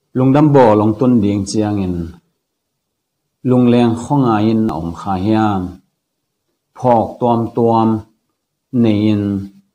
ลุงดำบ่ลงต้นเดียงเจียงอินลุงแรงข้องอายินอมขาเฮียมพอกตวมเนียน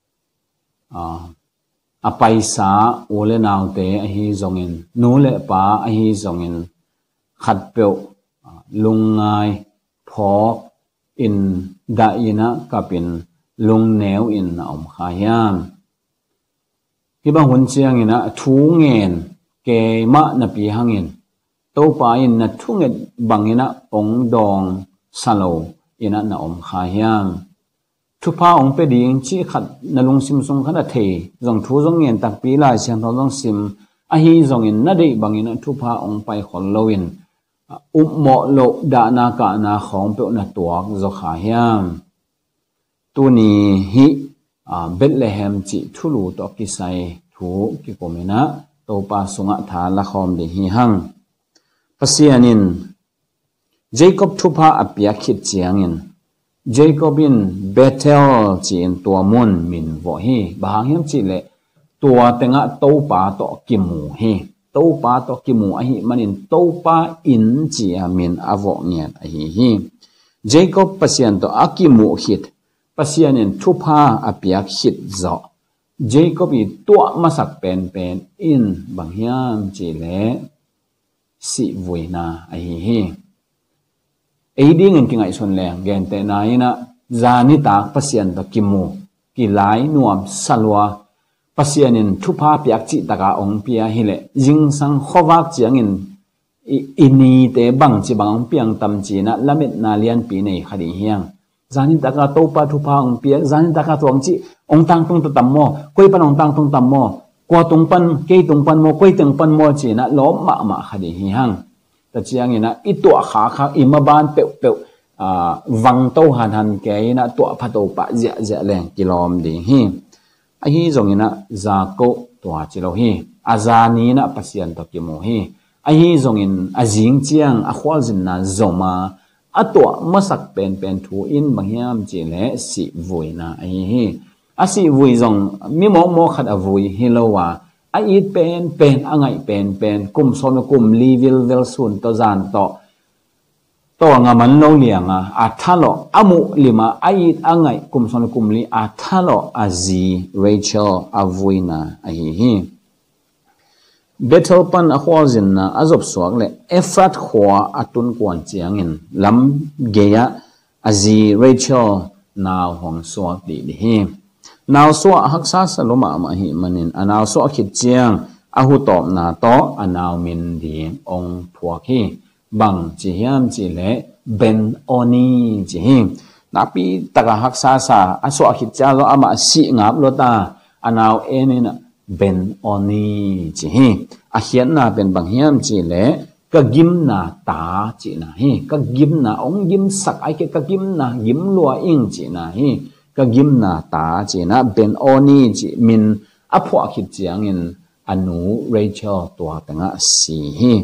อไปสาโอเลนาวเตอหิจงอินนูเลปาอหิจงอินขัดเปียวลุงไงพอกอินดาอินะกับอินลุงแนวอินอมขาเฮียมที่บางคนเจียงอินะทูเงินเกมะนปีหังอินโตปาอินนะทุเงินบังอินะองดองสโลอินะนะอมขาเฮียมทุพาองไปดิงชีขัดนลุงซิมซงขนาดเทจงทูจงเงินตักปีลายเชียงทองซิมอหิจงอินนาดีบังอินะทุพาองไปขอลวินอุโมโลดานากานาของเปอนตัวจขาเฮียมตัวนี้ฮิเบธเลเฮมจิทุลูตอกิไซทูกิโกเมนะโตปาสุงะฐานละคอมเดฮิหังปัสยานินเจคอบทุพาอเปียคิดเจียงอินเจคอบินเบเทลจีนตัวมุนมินวอฮีบางเฮียมจิเลตัวเตงะโตปาตอกิมูฮีโตปาตอกิมูอหิมันินโตปาอินจีอามินอวอเนียอหิฮีเจคอบปัสยันตออากิมูฮิตปัสยานินทุพาอเปียคิดจอเจคอบอีตัวมาสักเป็นอินบางเฮียมจีเลสิวุยนาอหิฮีไอ้ดิ้งกิงไอส่วนแรงแกนแต่นายนะจานิตากปัสยันตอกิมูกิไลนวมสลัวปัสยานินทุพาเปียกจิตากาองเปียฮิเลจิงสังขวักเจียงินอินีเตบังจิบังองเปียงตำจีนะละเม็ดนาเลียนปีในคดีเฮียงจานิตากาโตปาทุพาองเปียจานิตากาตัวองจิองตังตรงตัมโมกุยปันองตังตรงตัมโมกว่าตรงปันเกยตรงปันโมกุยตรงปันโมจีนะล้อมมาคดีเฮียงแต่เจียงินะอิตัวขาอิมาบานเปววังโตหันแกยนะตัวพัตโตปะเจแรงกิโลมดีฮีอหิจงอินะจาโกตัวจิโลฮีอาจานีนะปัสยันตกิโมฮีอหิจงอินอาจิงเจียงอควาจินนะจงมาอตัวมาสักเป็นทูอินบางยามจิเลสิวุยนะอหิอาสิวุยจงมีโมขัดอวุยฮิโลวาออีเป็นอ่างไงเป็นกุมโซนกุมลีวิลเวลซุนตอจานตัวงามันโลเลียงอาทัลโลอามุลิมาไออังไงกุมสนกุมลีอาทัลโลอาซีเรเชลอาวุยนาไอฮีเบทเทิลปันอควาจินนาอาจบสวกเลเอฟรัตขวาอัตุนกวนเจียงอินลำเกียอาซีเรเชลนาวหงสวกดีฮีนาวสวกฮักษาสลมามาฮีมันินอนาวสวกขิดเจียงอาหุตอบนาโตอนาวมินดีองพวกฮีบังจีเฮียมจีเลเบนโอนีจีฮิมนับปีตะกะฮักซาซาอสวะขิดจาโลอามาสิงับโลตาอนาวเอนี่นะเบนโอนีจีฮิอาเขียนนาเป็นบังเฮียมจีเลก็กิมนาตาจีนะฮิก็กิมนาองกิมสักไอเกก็กิมนากิมลัวอิงจีนะฮิก็กิมนาตาจีนะเบนโอนีจีมินอพวะขิดเจียงอินอนูเรเชลตัวตั้งะสีฮิ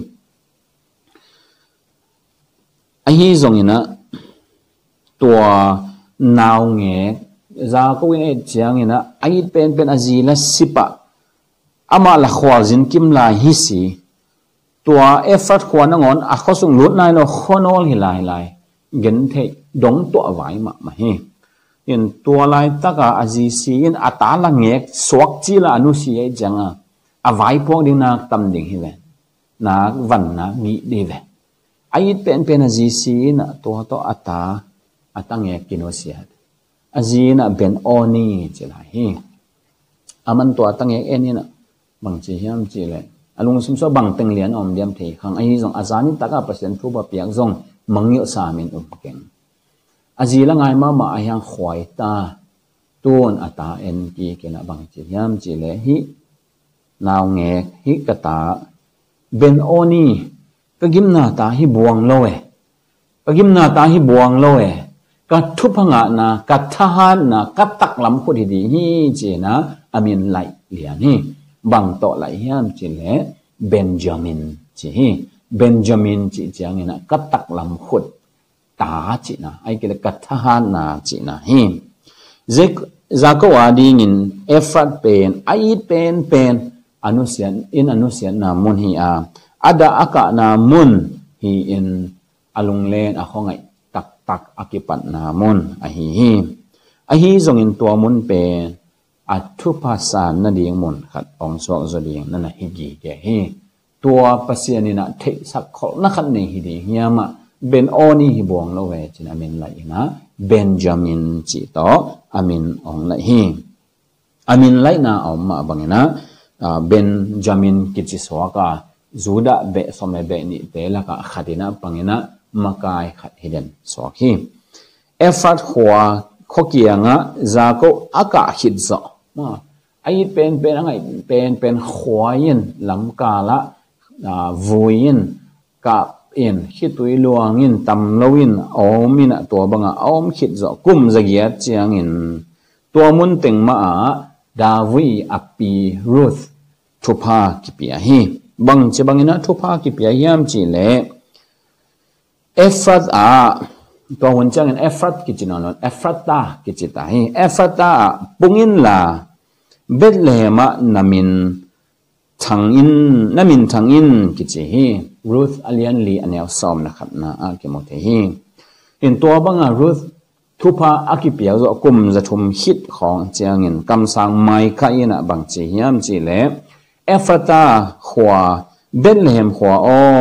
อหิจงอินะตัวนาวเงจาก็เจียงอินะไอเป็นอาจีละสิปะอามาละขวาจินกิมลาฮิสีตัวเอฟฟัดขวานงอนอาข้อส่งลุดนายเราขโนลหิลายเงินเทดงตัวไว้มาเฮยินตัวลายตะกาอาจีสียินอาตาละเงกสวกจีละอนุสีไอจังอาไว้พวกดิ้งนักตำดิ้งฮิเลนักวันนักมีดีเวไอ้เป็นอาจีซีนะตัวอัตตั้งเอกกินวเสียอาจีนะเป็นโอนีจีไรฮีอามันตัวตั้งเอกนี่นะบางจีเฮียมจีเลยอลุงซิมโซบางตึงเลียนอมเดียมเทขังไอ้จงอาจารย์นี่ตากาเปอร์เซ็นต์ทุบเปียกจงมังยศามินเก่งอาจีละไงมาไอ้ยังขวายตาตัวอัตเอ็นกีเกนะบางจีเฮียมจีเลยฮีนาวเงกฮีกตาเป็นโอนีก็กิมนาตาฮิบวงโลเอก็กิมนาตาฮิบวงโลเอก็ทุพงะนาก็ทหารนาก็ตักลำคุดดีฮีเจนะอามินไหลเลียนี่บังโตไหลเฮียมเจเลเบนจามินเจฮีเบนจามินเจเจียงนี่นะก็ตักลำคุดตาเจนะไอ้ก็เลยก็ทหารนาเจนะฮีจาก็ว่าดีงินเอฟรัตเป็นไอ้เป็น anusian in anusian na mun hi ada aka na mun hi in alung len a khongai tak tak akipat na mun a hi zong in tua mun pe a thu phasa na ding mun khat ong swak zo ding na na hi gi ke hi tua pasiani na the sak khol na khat nei hi ding hiama ben oni hi bong lo we chin amin lai na Benjamin chi to amin ong lai hi amin lai na om ma bangena Benjamin kichi swaka Juda be some be ni te la ka khatina pangena makai khat hiden swaki effort huwa khokianga zako aka hit zo ma ai pen angai pen khwayin lam kala voin ka in hitui luangin tamloin omina to banga om hit zo kum zagiat chiangin to mun tengma dawi api Ruth thupa kipia hi bang che bangina thupa kipia yam chi le effort to hun changin effort kichinon efrata kichita hi efrata pungin la Bethlehem namin thangin kichi hi Ruth alian li anew som na khat na kemote hi in to banga Ruth thupa akipia zo kum zathum hit khong chiangin kamsang mai kha ina bang chi hiam chi le Ephrata khwa Bethlehem khwa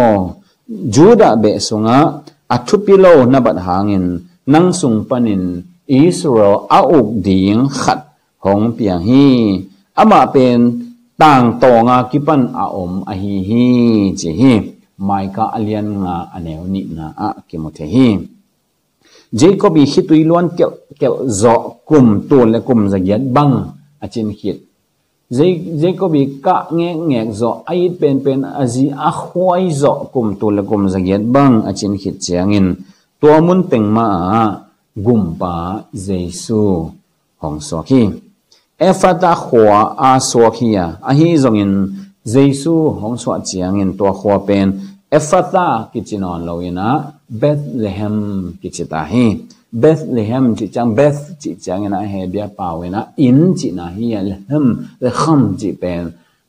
Juda be sunga athupilo nabat hangin nang sung panin Israel auk ding khat hong piang hi ama pen tang tonga kipan aom hi chi hi maika alian nga anew ni na kemote hi Jacob hitui luan kel zo kum tol le kum zagiat bang achin hit Jacob ka nge zo ait pen azi a khwai zo kum tol le kum zagiat bang achin hit chiangin to mun tengma gumpa Jesu hong soki Ephrata khwa a sokia a hi zongin Jesu hong so chiangin to khwa pen Ephrata kichinon loina Bethlehem kichita hi Bethlehem chi chang Beth chi chang na he bia pawena in chi na hi lehem le kham chi pen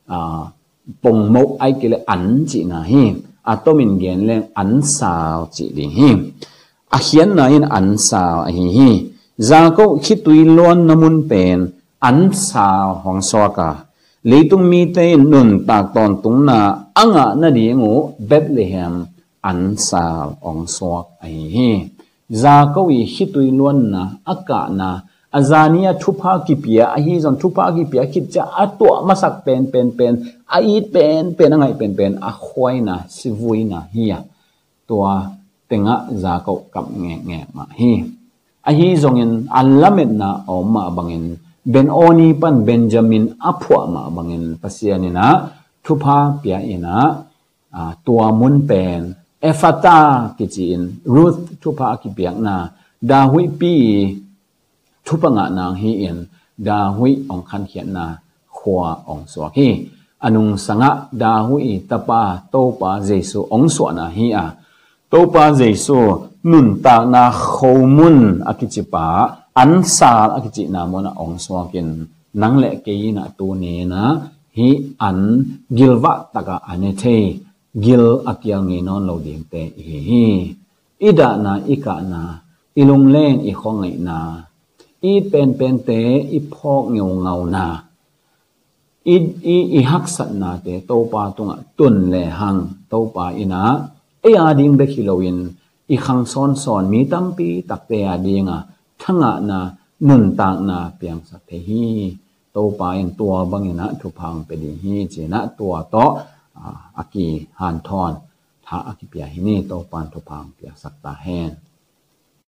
pong mo ai ke le an chi na hi atomin gen le an sao chi ding hi a hian na in an sao a hi za ko khitui lon namun pen an sao hong soka leitung mi te nun tak ton tung na anga na dingu Bethlehem an sao ong swak a hi za ko hitui lon na aka na azania thupa kipia a hi zon thupa kipia kitcha atwa masak pen ait pen angai pen a khwaina sivuina hiya tua tenga za ko kap nge ma hi a hi zongin alamet na oma bangin ben oni pan Benjamin apwa ma bangin pasianina thupa pia ina tua mun pen Ephrata kichin Ruth thupa kipiak na dahui pi thupa nga nang hi in dahui ong khan khiat na khwa ong swaki anung sanga dahui tapa topa Jesu ong so na hi topa Jesu nun ta na khomun akichipa ansal akichi na mona ong swakin nangle ke na tu ne na hi an gilwa taka anethe gil akyang ni non lo ding te hi ida na ika na ilung len I khongai na I pen te I phok ngau na I hak sat na te topa tunga tun le hang topa ina e ading be khilowin I khang son mi tampi takte adinga thanga na nun ta na piang sa te hi topa in tua bangina thupang pe di hi chena tua to aki han thon tha aki pia hini to pan to pang pia sakta hen